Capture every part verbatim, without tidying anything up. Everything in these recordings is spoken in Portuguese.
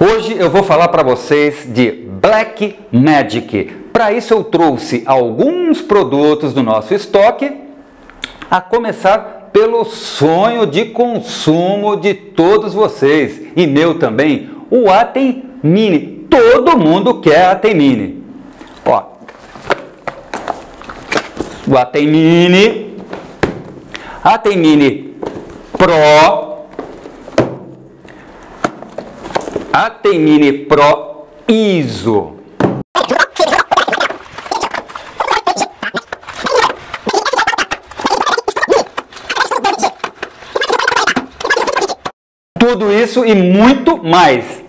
Hoje eu vou falar para vocês de Blackmagic. Para isso eu trouxe alguns produtos do nosso estoque, a começar pelo sonho de consumo de todos vocês e meu também, o Atem Mini. Todo mundo quer Atem Mini. Ó, o Atem Mini, Atem Mini Pro, Atem Mini Pro I S O. Tudo isso e muito mais.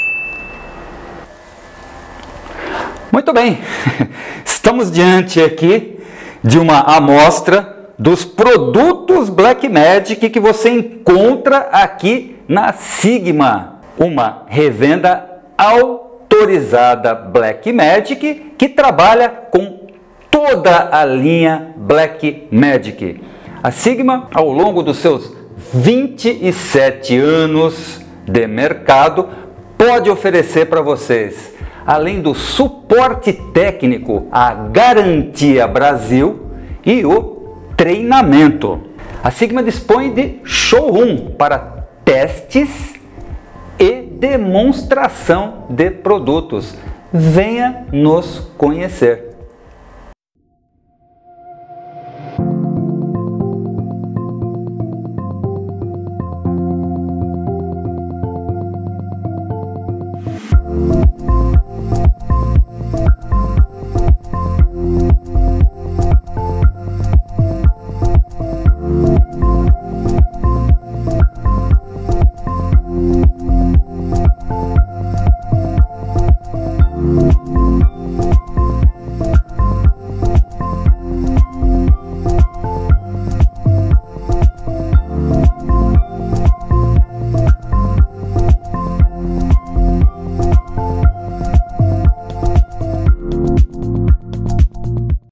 Muito bem, estamos diante aqui de uma amostra dos produtos Blackmagic que você encontra aqui na Sigma, uma revenda autorizada Blackmagic que trabalha com toda a linha Blackmagic. A Sigma, ao longo dos seus vinte e sete anos de mercado, pode oferecer para vocês, além do suporte técnico, a Garantia Brasil e o treinamento. A Sigma dispõe de showroom para testes e demonstração de produtos. Venha nos conhecer.